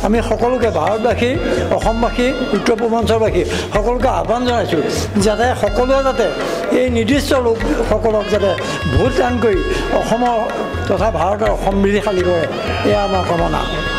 আমি সকলোকে ভাৰতবাসী, অসমবাসী, উত্তৰ পূৰ্বাঞ্চলবাসী সকলোকে আহ্বান জনাইছোঁ যাতে সকলোৱে যাতে এই নিৰ্দিষ্ট লোকসকলক যাতে ভোট দান কৰি অসমৰ তথা ভাৰতৰ সমৃদ্ধিশালী কৰে, এয়া আমাৰ কামনা।